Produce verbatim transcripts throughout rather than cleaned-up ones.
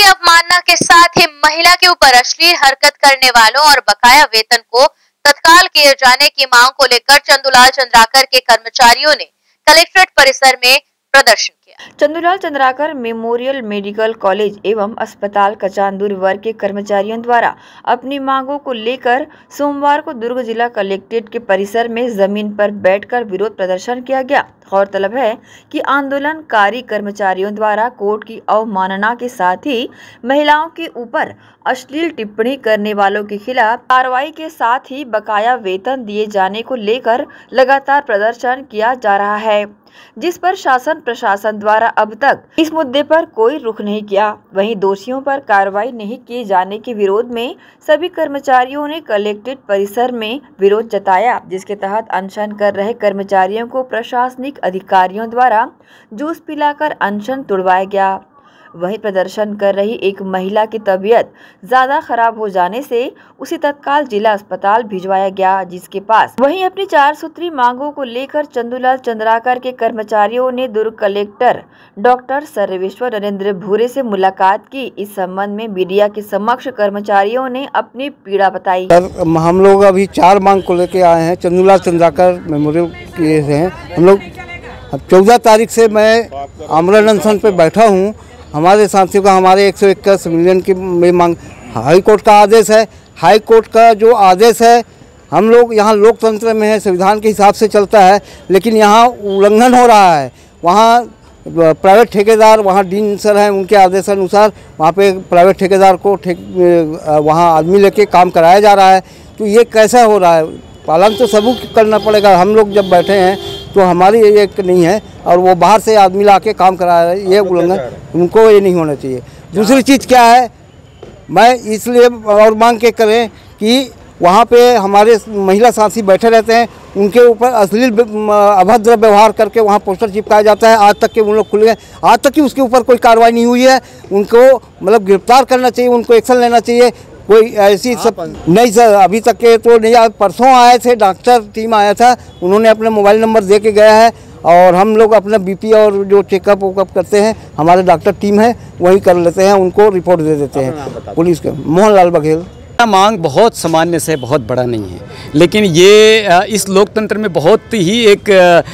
अवमानना के साथ ही महिला के ऊपर अश्लील हरकत करने वालों और बकाया वेतन को तत्काल किए जाने की मांग को लेकर चंदूलाल चंद्राकर के कर्मचारियों ने कलेक्ट्रेट परिसर में प्रदर्शन किया। Chandulal Chandrakar memorial medical college एवं अस्पताल कचांदूर वर्ग के कर्मचारियों द्वारा अपनी मांगों को लेकर सोमवार को दुर्ग जिला कलेक्ट्रेट के परिसर में जमीन पर बैठकर विरोध प्रदर्शन किया गया। गौरतलब है कि आंदोलनकारी कर्मचारियों द्वारा कोर्ट की अवमानना के साथ ही महिलाओं के ऊपर अश्लील टिप्पणी करने वालों के खिलाफ कार्रवाई के साथ ही बकाया वेतन दिए जाने को लेकर लगातार प्रदर्शन किया जा रहा है, जिस पर शासन प्रशासन द्वारा अब तक इस मुद्दे पर कोई रुख नहीं किया। वहीं दोषियों पर कार्रवाई नहीं किए जाने के विरोध में सभी कर्मचारियों ने कलेक्ट्रेट परिसर में विरोध जताया, जिसके तहत अनशन कर रहे कर्मचारियों को प्रशासनिक अधिकारियों द्वारा जूस पिलाकर अनशन तुड़वाया गया। वहीं प्रदर्शन कर रही एक महिला की तबीयत ज्यादा खराब हो जाने से उसे तत्काल जिला अस्पताल भिजवाया गया, जिसके पास वहीं अपनी चार सूत्री मांगों को लेकर चंदूलाल चंद्राकर के कर्मचारियों ने दुर्ग कलेक्टर डॉक्टर सर्वेश्वर नरेंद्र भूरे से मुलाकात की। इस संबंध में मीडिया के समक्ष कर्मचारियों ने अपनी पीड़ा बताई। हम लोग अभी चार मांग को लेके आए हैं। चंदूलाल चंद्राकर मेमोरियल किए हैं हम लोग। चौदह तारीख से मैं आमरण अनशन पे बैठा हूँ। हमारे साथियों का हमारे एक सौ इक्कीस मिलियन की मांग, हाई कोर्ट का आदेश है। हाई कोर्ट का जो आदेश है, हम लोग यहाँ लोकतंत्र में है, संविधान के हिसाब से चलता है, लेकिन यहाँ उल्लंघन हो रहा है। वहाँ प्राइवेट ठेकेदार, वहाँ डीन सर हैं, उनके आदेशानुसार वहाँ पे प्राइवेट ठेकेदार को ठेक वहाँ आदमी लेके काम कराया जा रहा है। तो ये कैसा हो रहा है? पालन तो सबको करना पड़ेगा। हम लोग जब बैठे हैं तो हमारी ये एक नहीं है, और वो बाहर से आदमी ला के काम करा रहे हैं, ये उल्लंघन, उनको ये नहीं होना चाहिए। दूसरी चीज़ क्या है, मैं इसलिए और मांग के करें कि वहाँ पे हमारे महिला साथी बैठे रहते हैं, उनके ऊपर अश्लील अभद्र व्यवहार करके वहाँ पोस्टर चिपकाया जाता है। आज तक के उन लोग खुले हैं, आज तक की उसके ऊपर कोई कार्रवाई नहीं हुई है। उनको मतलब गिरफ्तार करना चाहिए, उनको एक्शन लेना चाहिए। कोई ऐसी सब नहीं सर, अभी तक के तो नहीं। परसों आए थे, डॉक्टर टीम आया था, उन्होंने अपना मोबाइल नंबर दे के गया है, और हम लोग अपना बीपी और जो चेकअप वोकअप करते हैं, हमारे डॉक्टर टीम है वही कर लेते हैं, उनको रिपोर्ट दे देते हैं पुलिस के। मोहनलाल बघेल। मांग बहुत सामान्य से बहुत बड़ा नहीं है, लेकिन ये इस लोकतंत्र में बहुत ही एक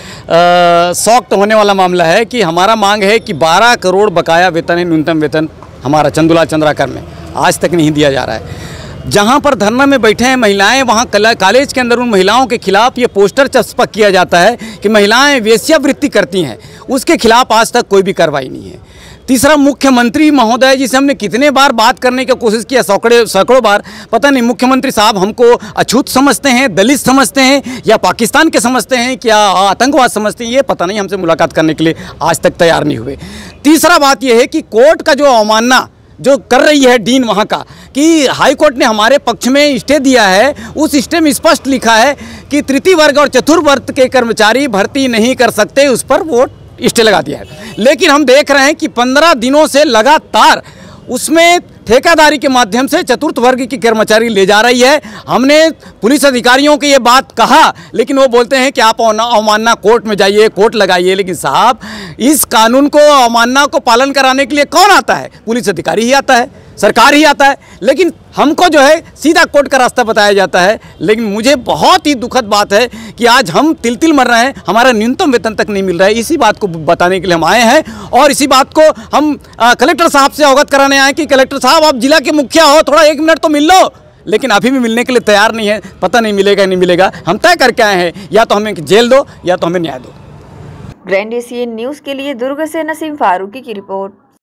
शौक होने वाला मामला है कि हमारा मांग है कि बारह करोड़ बकाया वेतन है, न्यूनतम वेतन हमारा चंदूलाल चंद्राकर में आज तक नहीं दिया जा रहा है। जहाँ पर धरना में बैठे हैं महिलाएं, वहाँ कॉलेज के अंदर उन महिलाओं के खिलाफ ये पोस्टर चस्पा किया जाता है कि महिलाएं वेश्यावृत्ति करती हैं, उसके खिलाफ आज तक कोई भी कार्रवाई नहीं है। तीसरा, मुख्यमंत्री महोदय जी से हमने कितने बार बात करने की कोशिश किया, सैकड़ों सैकड़ों बार। पता नहीं मुख्यमंत्री साहब हमको अछूत समझते हैं, दलित समझते हैं, या पाकिस्तान के समझते हैं, क्या आतंकवाद समझते हैं, ये पता नहीं। हमसे मुलाकात करने के लिए आज तक तैयार नहीं हुए। तीसरा बात यह है कि कोर्ट का जो अवमानना जो कर रही है डीन वहाँ का, कि हाई कोर्ट ने हमारे पक्ष में स्टे दिया है, उस स्टे में स्पष्ट लिखा है कि तृतीय वर्ग और चतुर्थ वर्ग के कर्मचारी भर्ती नहीं कर सकते, उस पर वोट स्टे लगा दिया है। लेकिन हम देख रहे हैं कि पंद्रह दिनों से लगातार उसमें ठेकेदारी के माध्यम से चतुर्थ वर्ग की कर्मचारी ले जा रही है। हमने पुलिस अधिकारियों को ये बात कहा, लेकिन वो बोलते हैं कि आप अवमानना कोर्ट में जाइए, कोर्ट लगाइए। लेकिन साहब, इस कानून को अवमानना को पालन कराने के लिए कौन आता है? पुलिस अधिकारी ही आता है, सरकार ही आता है, लेकिन हमको जो है सीधा कोर्ट का रास्ता बताया जाता है। लेकिन मुझे बहुत ही दुखद बात है कि आज हम तिल तिल मर रहे हैं, हमारा न्यूनतम वेतन तक नहीं मिल रहा है। इसी बात को बताने के लिए हम आए हैं, और इसी बात को हम आ, कलेक्टर साहब से अवगत कराने आए कि कलेक्टर साहब, आप जिला के मुखिया हो, थोड़ा एक मिनट तो मिल लो। लेकिन अभी भी मिलने के लिए तैयार नहीं है। पता नहीं मिलेगा नहीं मिलेगा। हम तय करके आए हैं, या तो हमें जेल दो या तो हमें न्याय दो। ग्रैंड एशियन न्यूज़ के लिए दुर्ग से नसीम फारूकी की रिपोर्ट।